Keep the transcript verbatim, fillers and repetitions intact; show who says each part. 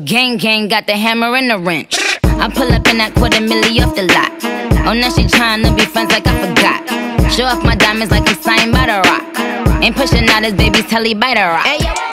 Speaker 1: Gang gang, got the hammer and the wrench. I pull up in that quarter milli off the lot. Oh, now she tryna be friends like I forgot. Show off my diamonds like I'm signed by the rock. Ain't pushing out his baby's telly by the rock.